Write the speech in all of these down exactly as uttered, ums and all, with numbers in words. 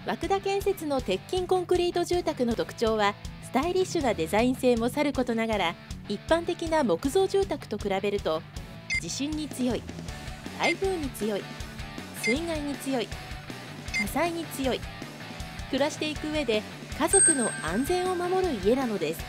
涌田建設の鉄筋コンクリート住宅の特徴は、スタイリッシュなデザイン性もさることながら、一般的な木造住宅と比べると地震に強い、台風に強い、水害に強い、火災に強い、暮らしていく上で家族の安全を守る家なのです。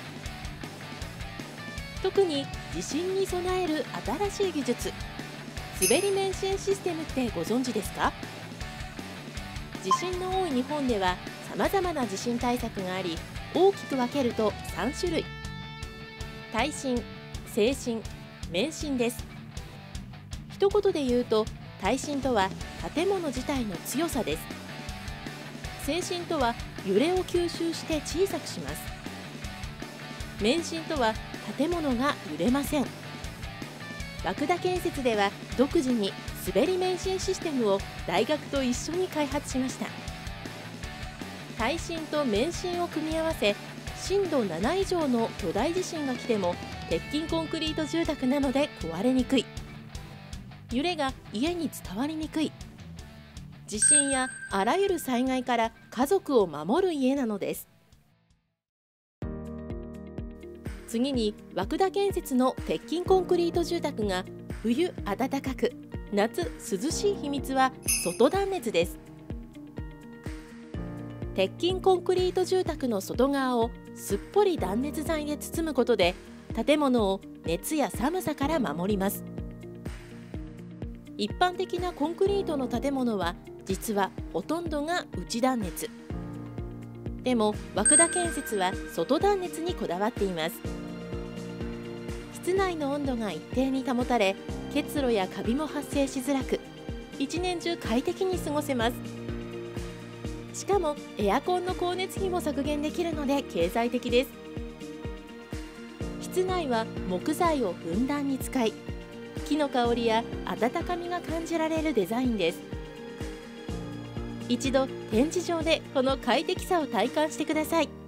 特に地震に備える新しい技術、滑り免震システムってご存知ですか？地震の多い日本ではさまざまな地震対策があり、大きく分けるとさん種類。耐震、制震、免震です。一言で言うと、耐震とは建物自体の強さです。制震とは揺れを吸収して小さくします。免震とは建物が揺れません。涌田建設では独自に滑り免震システムを大学と一緒に開発しました。耐震と免震を組み合わせ、震度なな以上の巨大地震が来ても鉄筋コンクリート住宅なので壊れにくい、揺れが家に伝わりにくい、地震やあらゆる災害から家族を守る家なのです。次に涌田建設の鉄筋コンクリート住宅が冬暖かく夏涼しい秘密は外断熱です。鉄筋コンクリート住宅の外側をすっぽり断熱材で包むことで、建物を熱や寒さから守ります。一般的なコンクリートの建物は実はほとんどが内断熱。でも涌田建設は外断熱にこだわっています。室内の温度が一定に保たれ、結露やカビも発生しづらく、一年中快適に過ごせます。しかもエアコンの光熱費も削減できるので経済的です。室内は木材をふんだんに使い、木の香りや温かみが感じられるデザインです。一度展示場でこの快適さを体感してください。